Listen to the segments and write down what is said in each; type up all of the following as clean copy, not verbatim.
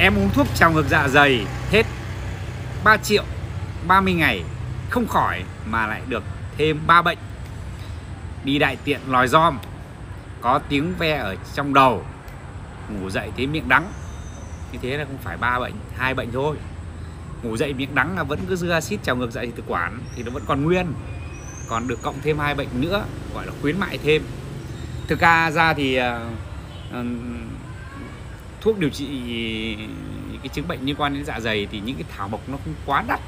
Em uống thuốc trào ngược dạ dày hết 3 triệu 30 ngày không khỏi mà lại được thêm 3 bệnh. Đi đại tiện lòi rom, có tiếng ve ở trong đầu, ngủ dậy thấy miệng đắng. Như thế là không phải 3 bệnh, 2 bệnh thôi. Ngủ dậy miệng đắng là vẫn cứ dư axit trào ngược dạ dày thực quản thì nó vẫn còn nguyên. Còn được cộng thêm 2 bệnh nữa, gọi là khuyến mại thêm. Thực ra thì thuốc điều trị cái chứng bệnh liên quan đến dạ dày thì những cái thảo mộc nó không quá đắt.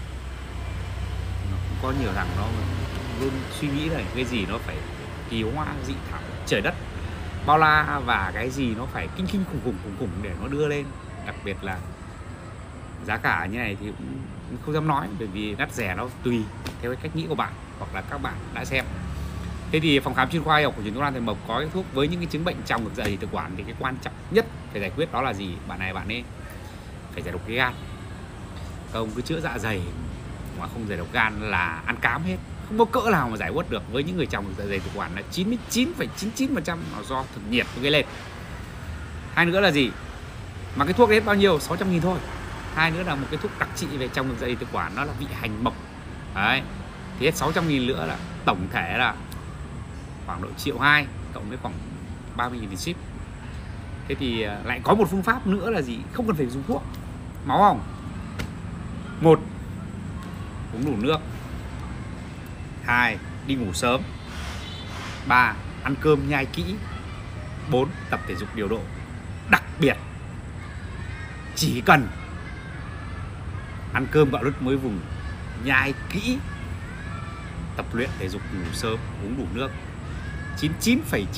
Nó cũng có nhiều thằng nó luôn suy nghĩ là cái gì nó phải kỳ hoa dị thảo trời đất bao la, và cái gì nó phải kinh khủng để nó đưa lên. Đặc biệt là giá cả như này thì cũng không dám nói, bởi vì đắt rẻ nó tùy theo cái cách nghĩ của bạn hoặc là các bạn đã xem. Thế thì phòng khám chuyên khoa y học của Truyền Thuốc Nam Thầy Mộc có cái thuốc với những cái chứng bệnh trào ngược dạ dày thực quản thì cái quan trọng nhất phải giải quyết đó là gì? Bạn ấy phải giải độc cái gan. Các ông cứ chữa dạ dày mà không giải độc gan là ăn cám hết, không có cỡ nào mà giải quyết được. Với những người trào ngược dạ dày thực quản là 99,99% nó do thực nhiệt nó gây lên. Hai nữa là gì? Mà cái thuốc đấy hết bao nhiêu? 600.000 thôi. Hai nữa là một cái thuốc đặc trị về trào ngược dạ dày thực quản, nó là vị hành mộc. Đấy. Thì hết 600.000 nữa là tổng thể là khoảng độ 1,2 triệu, cộng với khoảng 30.000 tiền ship. Thế thì lại có một phương pháp nữa là gì? Không cần phải dùng thuốc. Máu không? 1. Uống đủ nước. 2. Đi ngủ sớm. 3. Ăn cơm nhai kỹ. 4. Tập thể dục điều độ. Đặc biệt chỉ cần ăn cơm gạo lứt muối vừng, nhai kỹ, tập luyện thể dục, ngủ sớm, uống đủ nước,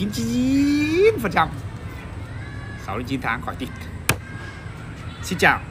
99,99% 6 đến 9 tháng khỏi thịt. Xin chào.